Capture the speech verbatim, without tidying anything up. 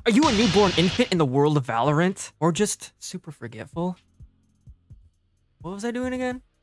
Are you a newborn infant in the world of Valorant? Or just super forgetful? What was I doing again?